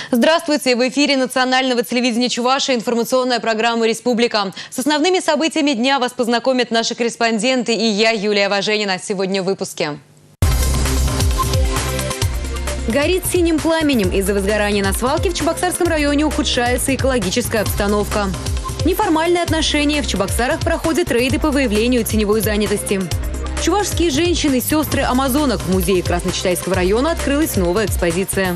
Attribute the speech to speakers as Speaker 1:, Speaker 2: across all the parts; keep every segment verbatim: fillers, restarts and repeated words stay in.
Speaker 1: Здравствуйте! В эфире национального телевидения Чувашии информационная программа «Республика». С основными событиями дня вас познакомят наши корреспонденты и я, Юлия Важенина. Сегодня в выпуске. Горит синим пламенем. Из-за возгорания на свалке в Чебоксарском районе ухудшается экологическая обстановка. Неформальные отношения. В Чебоксарах проходят рейды по выявлению теневой занятости. Чувашские женщины, сестры амазонок. В музее Красночитайского района открылась новая экспозиция.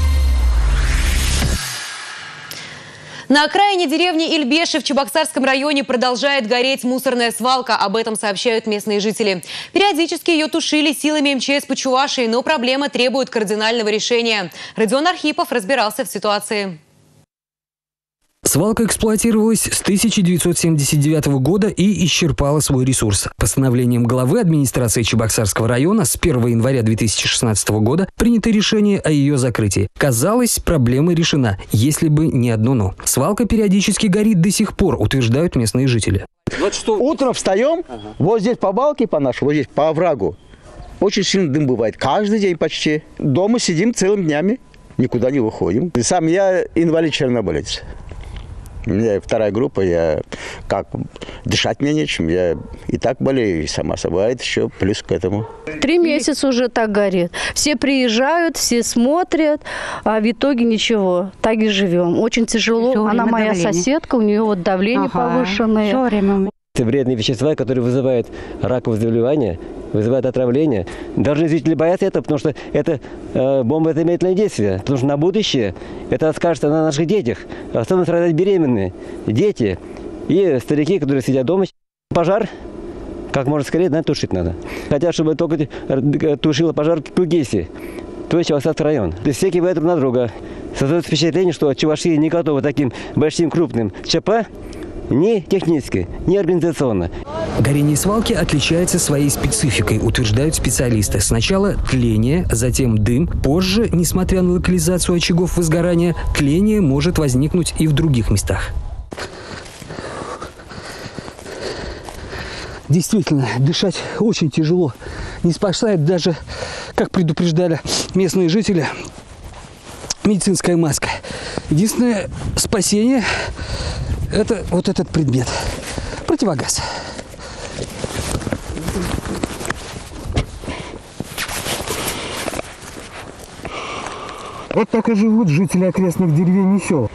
Speaker 1: На окраине деревни Ильбеши в Чебоксарском районе продолжает гореть мусорная свалка. Об этом сообщают местные жители. Периодически ее тушили силами эм че эс по Чувашии, но проблема требует кардинального решения. Родион Архипов разбирался в ситуации.
Speaker 2: Свалка эксплуатировалась с тысяча девятьсот семьдесят девятого года и исчерпала свой ресурс. Постановлением главы администрации Чебоксарского района с первого января две тысячи шестнадцатого года принято решение о ее закрытии. Казалось, проблема решена, если бы не одно «но». Свалка периодически горит до сих пор, утверждают местные жители.
Speaker 3: Утром встаем, ага. вот здесь по балке по нашей, вот здесь по оврагу. Очень сильный дым бывает, каждый день почти. Дома сидим целыми днями, никуда не выходим. Сам я инвалид-чернобылец. У меня вторая группа, я как дышать мне нечем, я и так болею, и сама собой, еще плюс к этому.
Speaker 4: Три месяца уже так горит. Все приезжают, все смотрят, а в итоге ничего. Так и живем. Очень тяжело. Она моя давление. соседка, у нее вот давление ага. повышенное. Все время.
Speaker 5: Это вредные вещества, которые вызывают раковые заболевания, вызывают отравление. Должны зрители бояться этого, потому что это э, бомба это замедленное действие. Потому что на будущее это скажется на наших детях. Особенно страдают беременные, дети и старики, которые сидят дома. Пожар как можно скорее, наверное, тушить надо. Хотят, чтобы только тушила пожар Кугеси, то есть Чебоксарский район. То есть все кивают друг на друга. Создается впечатление, что Чувашия не готова таким большим крупным ЧП. Ни технически, ни организационно.
Speaker 2: Горение свалки отличается своей спецификой, утверждают специалисты. Сначала тление, затем дым. Позже, несмотря на локализацию очагов возгорания, тление может возникнуть и в других местах. Действительно, дышать очень тяжело. Не спасает даже, как предупреждали местные жители, медицинская маска. Единственное спасение – это вот этот предмет. Противогаз. Вот так и живут жители окрестных деревень и сел.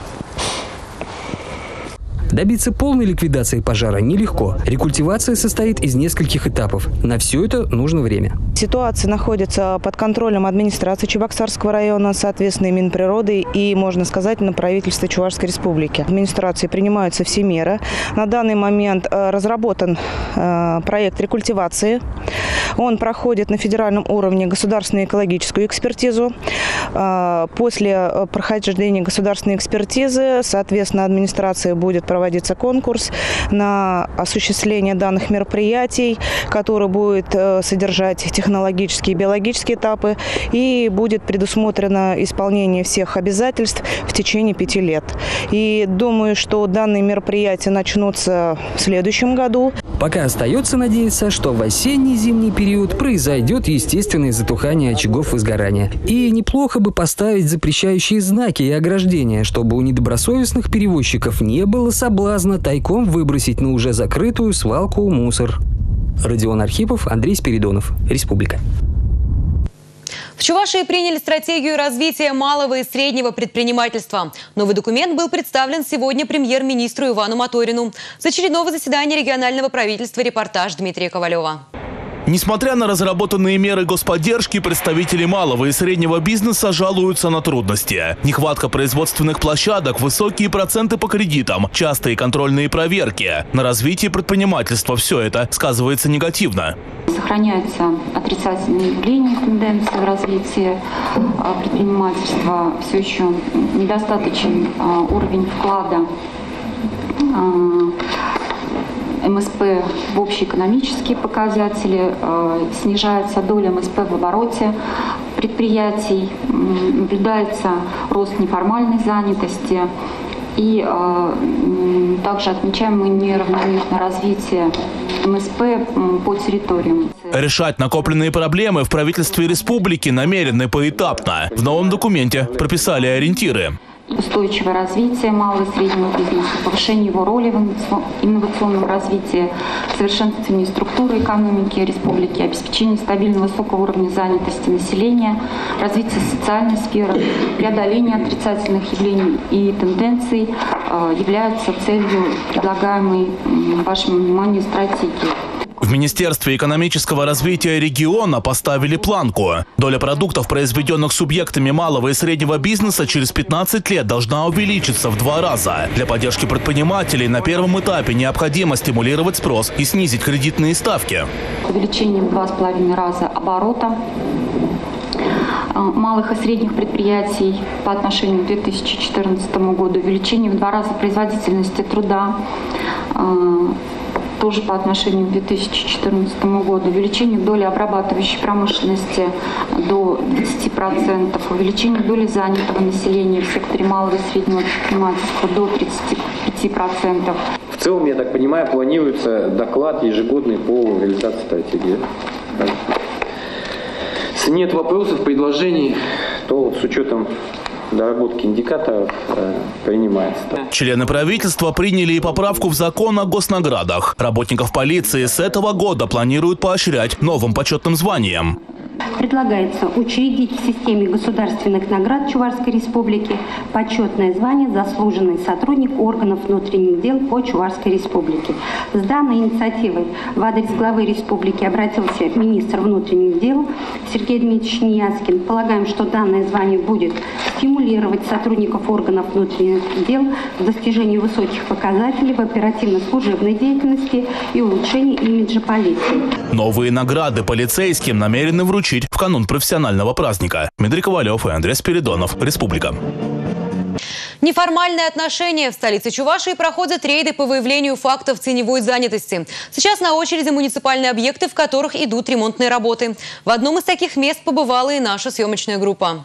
Speaker 2: Добиться полной ликвидации пожара нелегко. Рекультивация состоит из нескольких этапов. На все это нужно время.
Speaker 6: Ситуация находится под контролем администрации Чебоксарского района, соответственно, и Минприроды, и, можно сказать, на правительство Чувашской республики. Администрации принимаются все меры. На данный момент разработан проект рекультивации. Он проходит на федеральном уровне государственную экологическую экспертизу. После прохождения государственной экспертизы, соответственно, администрация будет проводиться конкурс на осуществление данных мероприятий, который будет содержать технологические и биологические этапы, и будет предусмотрено исполнение всех обязательств в течение пяти лет. И думаю, что данные мероприятия начнутся в следующем году.
Speaker 2: Пока остается надеяться, что в осенне-зимний период произойдет естественное затухание очагов возгорания. И неплохо бы поставить запрещающие знаки и ограждения, чтобы у недобросовестных перевозчиков не было соблазна тайком выбросить на уже закрытую свалку мусор. Родион Архипов, Андрей Спиридонов. Республика.
Speaker 1: В Чувашии приняли стратегию развития малого и среднего предпринимательства. Новый документ был представлен сегодня премьер-министру Ивану Моторину. С очередного заседания регионального правительства репортаж Дмитрия Ковалева.
Speaker 7: Несмотря на разработанные меры господдержки, представители малого и среднего бизнеса жалуются на трудности. Нехватка производственных площадок, высокие проценты по кредитам, частые контрольные проверки. На развитии предпринимательства все это сказывается негативно.
Speaker 8: Сохраняются отрицательные явления, тенденции в развитии предпринимательства. Все еще недостаточен уровень вклада эм эс пэ в общеэкономические показатели, э, снижается доля эм эс пэ в обороте предприятий, э, наблюдается рост неформальной занятости и э, также отмечаем мы неравномерное развитие эм эс пэ по территориям.
Speaker 7: Решать накопленные проблемы в правительстве республики намерены поэтапно. В новом документе прописали ориентиры.
Speaker 8: Устойчивое развитие малого и среднего бизнеса, повышение его роли в инновационном развитии, совершенствование структуры экономики республики, обеспечение стабильного высокого уровня занятости населения, развитие социальной сферы, преодоление отрицательных явлений и тенденций являются целью предлагаемой вашему вниманию стратегии.
Speaker 7: В Министерстве экономического развития региона поставили планку. Доля продуктов, произведенных субъектами малого и среднего бизнеса, через пятнадцать лет должна увеличиться в два раза. Для поддержки предпринимателей на первом этапе необходимо стимулировать спрос и снизить кредитные ставки.
Speaker 8: Увеличение в два с половиной раза оборота малых и средних предприятий по отношению к две тысячи четырнадцатому году, увеличение в два раза производительности труда, тоже по отношению к две тысячи четырнадцатому году, увеличение доли обрабатывающей промышленности до двадцати процентов, увеличение доли занятого населения в секторе малого и среднего предпринимательства до тридцати пяти процентов.
Speaker 9: В целом, я так понимаю, планируется доклад ежегодный по реализации стратегии. Если нет вопросов, предложений, то вот с учетом доработки индикаторов э, принимается.
Speaker 7: Члены правительства приняли и поправку в закон о госнаградах. Работников полиции с этого года планируют поощрять новым почетным званием.
Speaker 10: Предлагается учредить в системе государственных наград Чувашской Республики почетное звание «Заслуженный сотрудник органов внутренних дел по Чувашской Республике». С данной инициативой в адрес главы республики обратился министр внутренних дел Сергей Дмитриевич Неяскин. Полагаем, что данное звание будет стимулировать сотрудников органов внутренних дел в достижении высоких показателей в оперативно-служебной деятельности и улучшении имиджа полиции.
Speaker 7: Новые награды полицейским намерены вручить в канун профессионального праздника. Дмитрий Ковалев и Андрей Спиридонов. Республика.
Speaker 1: Неформальные отношения. В столице Чувашии проходят рейды по выявлению фактов теневой занятости. Сейчас на очереди муниципальные объекты, в которых идут ремонтные работы. В одном из таких мест побывала и наша съемочная группа.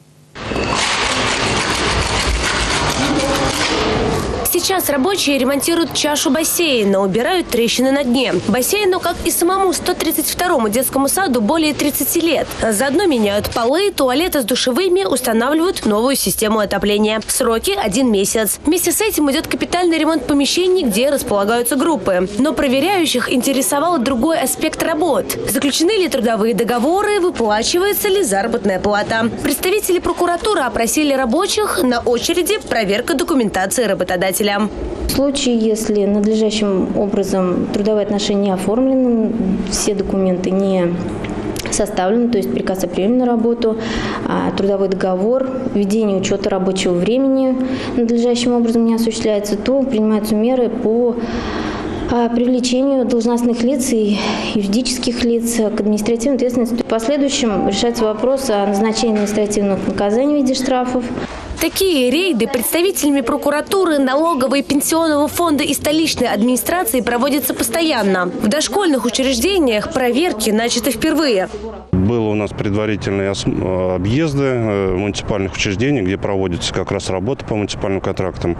Speaker 11: Сейчас рабочие ремонтируют чашу бассейна, убирают трещины на дне. Бассейну, как и самому сто тридцать второму детскому саду, более тридцати лет. Заодно меняют полы, туалеты с душевыми, устанавливают новую систему отопления. Сроки – один месяц. Вместе с этим идет капитальный ремонт помещений, где располагаются группы. Но проверяющих интересовал другой аспект работ. Заключены ли трудовые договоры, выплачивается ли заработная плата. Представители прокуратуры опросили рабочих, на очереди проверка документации работодателя.
Speaker 12: В случае, если надлежащим образом трудовые отношения не оформлены, все документы не составлены, то есть приказ о приеме на работу, трудовой договор, ведение учета рабочего времени надлежащим образом не осуществляется, то принимаются меры по привлечению должностных лиц и юридических лиц к административной ответственности. В последующем решается вопрос о назначении административных наказаний в виде штрафов.
Speaker 11: Такие рейды представителями прокуратуры, налоговой, пенсионного фонда и столичной администрации проводятся постоянно. В дошкольных учреждениях проверки начаты впервые.
Speaker 13: Было у нас предварительные объезды муниципальных учреждений, где проводятся как раз работы по муниципальным контрактам.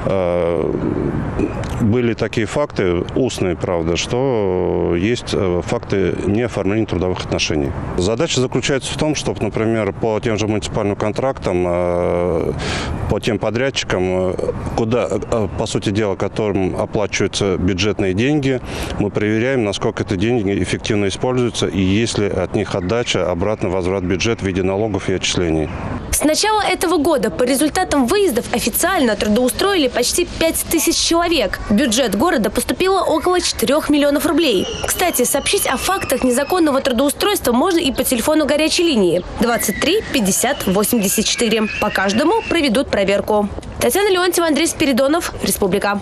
Speaker 13: Были такие факты, устные, правда, что есть факты неоформления трудовых отношений. Задача заключается в том, чтобы, например, по тем же муниципальным контрактам, по тем подрядчикам, куда, по сути дела, которым оплачиваются бюджетные деньги, мы проверяем, насколько эти деньги эффективно используются и есть ли от них отдача, обратно возврат в бюджет в виде налогов и отчислений.
Speaker 11: С начала этого года по результатам выездов официально трудоустроили почти пять тысяч человек. В бюджет города поступило около четырёх миллионов рублей. Кстати, сообщить о фактах незаконного трудоустройства можно и по телефону горячей линии двадцать три пятьдесят восемьдесят четыре. По каждому проведут проверку. Татьяна Леонтьева, Андрей Спиридонов. Республика.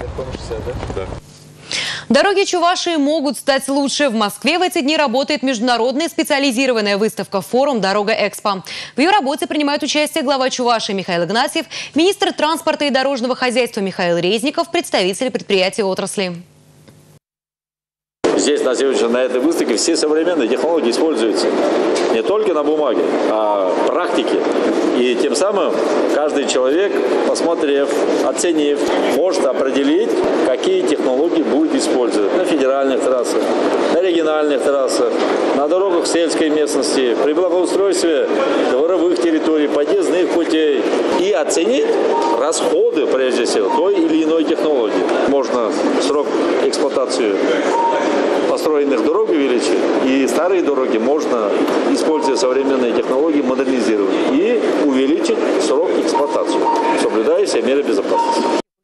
Speaker 1: Дороги Чувашии могут стать лучше. В Москве в эти дни работает международная специализированная выставка «Форум Дорога-Экспо». В ее работе принимают участие глава Чувашии Михаил Игнатьев, министр транспорта и дорожного хозяйства Михаил Резников, представители предприятий отрасли.
Speaker 14: здесь на сегодня на этой выставке все современные технологии используются не только на бумаге, а в практике. И тем самым каждый человек, посмотрев, оценив, может определить, какие технологии будет использовать на федеральных трассах, на региональных трассах, на дорогах сельской местности, при благоустройстве дворовых территорий, подъездных путей. И оценить расходы, прежде всего, той или иной технологии. Можно срок эксплуатации построенных дорог увеличить, и старые дороги можно, используя современные технологии, модернизировать и увеличить срок эксплуатации, соблюдая все меры безопасности.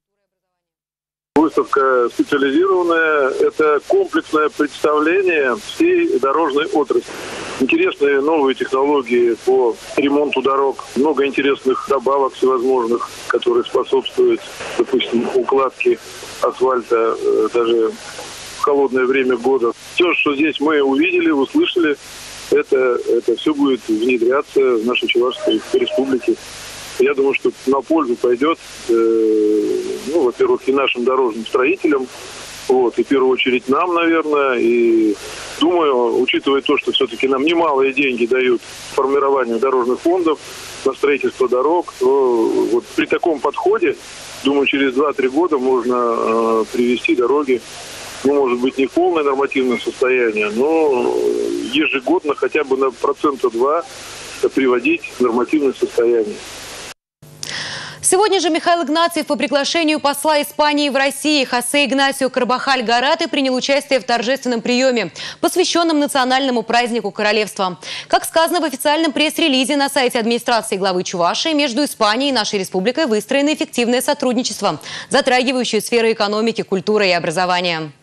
Speaker 15: Выставка специализированная, это комплексное представление всей дорожной отрасли. Интересные новые технологии по ремонту дорог, много интересных добавок всевозможных, которые способствуют, допустим, укладке асфальта даже в холодное время года. Все, что здесь мы увидели, услышали, это, это все будет внедряться в нашей Чувашской республике. Я думаю, что на пользу пойдет, э, ну, во-первых, и нашим дорожным строителям, вот, и в первую очередь нам, наверное. И думаю, учитывая то, что все-таки нам немалые деньги дают формированию дорожных фондов на строительство дорог, то вот при таком подходе, думаю, через два-три года можно э, привести дороги, ну, может быть, не в полное нормативное состояние, но ежегодно хотя бы на процента два приводить в нормативное состояние.
Speaker 1: Сегодня же Михаил Игнатьев по приглашению посла Испании в России Хосе Игнасио Карбахаль-Гарате принял участие в торжественном приеме, посвященном национальному празднику королевства. Как сказано в официальном пресс-релизе на сайте администрации главы Чувашии, между Испанией и нашей республикой выстроено эффективное сотрудничество, затрагивающее сферы экономики, культуры и образования.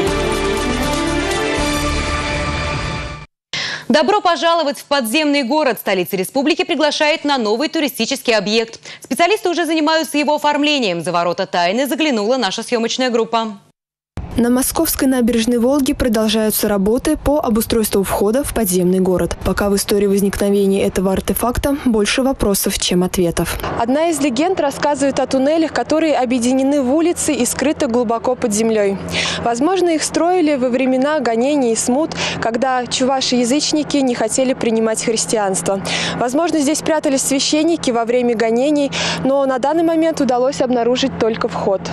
Speaker 1: Добро пожаловать в подземный город. Столица республики приглашает на новый туристический объект. Специалисты уже занимаются его оформлением. За ворота тайны заглянула наша съемочная группа.
Speaker 16: На Московской набережной Волги продолжаются работы по обустройству входа в подземный город. Пока в истории возникновения этого артефакта больше вопросов, чем ответов.
Speaker 17: Одна из легенд рассказывает о туннелях, которые объединены в улицы и скрыты глубоко под землей. Возможно, их строили во времена гонений и смут, когда чуваши-язычники не хотели принимать христианство. Возможно, здесь прятались священники во время гонений, но на данный момент удалось обнаружить только вход.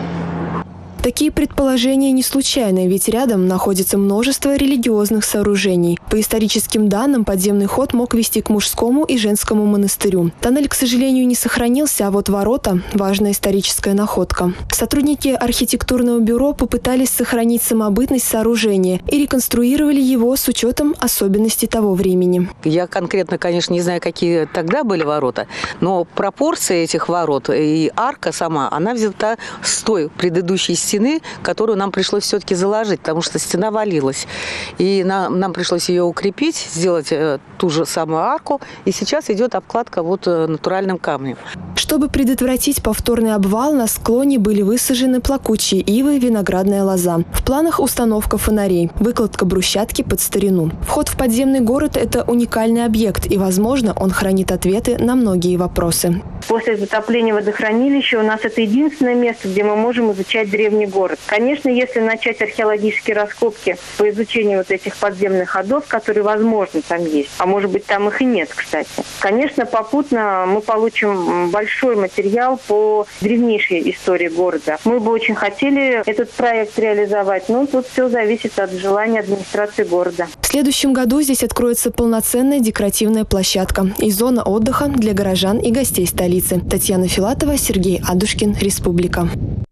Speaker 16: Такие предположения не случайны, ведь рядом находится множество религиозных сооружений. По историческим данным, подземный ход мог вести к мужскому и женскому монастырю. Тоннель, к сожалению, не сохранился, а вот ворота – важная историческая находка. Сотрудники архитектурного бюро попытались сохранить самобытность сооружения и реконструировали его с учетом особенностей того времени.
Speaker 18: Я конкретно, конечно, не знаю, какие тогда были ворота, но пропорции этих ворот и арка сама, она взята с той предыдущей стены, которую нам пришлось все-таки заложить, потому что стена валилась. И нам, нам пришлось ее укрепить, сделать э, ту же самую арку. И сейчас идет обкладка вот э, натуральным камнем.
Speaker 16: Чтобы предотвратить повторный обвал, на склоне были высажены плакучие ивы и виноградная лоза. В планах установка фонарей, выкладка брусчатки под старину. Вход в подземный город – это уникальный объект, и, возможно, он хранит ответы на многие вопросы.
Speaker 19: После затопления водохранилища у нас это единственное место, где мы можем изучать древний город. Конечно, если начать археологические раскопки по изучению вот этих подземных ходов, которые, возможно, там есть, а может быть, там их и нет, кстати. Конечно, попутно мы получим большой материал по древнейшей истории города. Мы бы очень хотели этот проект реализовать, но тут все зависит от желания администрации города.
Speaker 16: В следующем году здесь откроется полноценная декоративная площадка и зона отдыха для горожан и гостей столицы. Татьяна Филатова, Сергей Адушкин, Республика.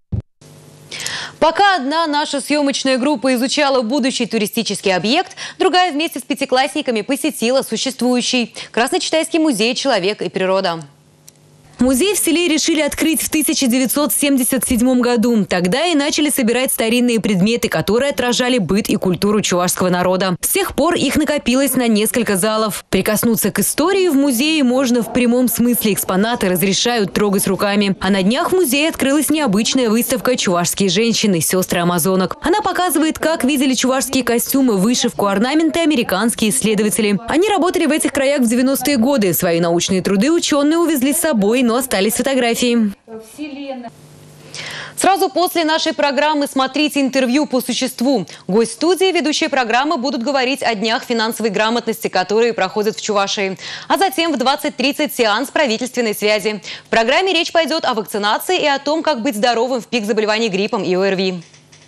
Speaker 1: Пока одна наша съемочная группа изучала будущий туристический объект, другая вместе с пятиклассниками посетила существующий Красночитайский музей «Человек и природа». Музей в селе решили открыть в тысяча девятьсот семьдесят седьмом году. Тогда и начали собирать старинные предметы, которые отражали быт и культуру чувашского народа. С тех пор их накопилось на несколько залов. Прикоснуться к истории в музее можно в прямом смысле. Экспонаты разрешают трогать руками. А на днях в музее открылась необычная выставка «Чувашские женщины. Сестры амазонок». Она показывает, как видели чувашские костюмы, вышивку, орнаменты американские исследователи. Они работали в этих краях в девяностые годы. Свои научные труды ученые увезли с собой, но остались фотографии. Сразу после нашей программы смотрите интервью по существу. Гость студии, ведущие программы будут говорить о днях финансовой грамотности, которые проходят в Чувашии. А затем в двадцать тридцать сеанс правительственной связи. В программе речь пойдет о вакцинации и о том, как быть здоровым в пик заболеваний гриппом и ОРВИ.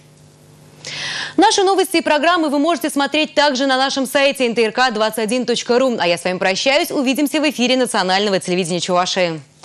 Speaker 1: Наши новости и программы вы можете смотреть также на нашем сайте эн тэ эр ка двадцать один точка ру. А я с вами прощаюсь. Увидимся в эфире национального телевидения Чувашии.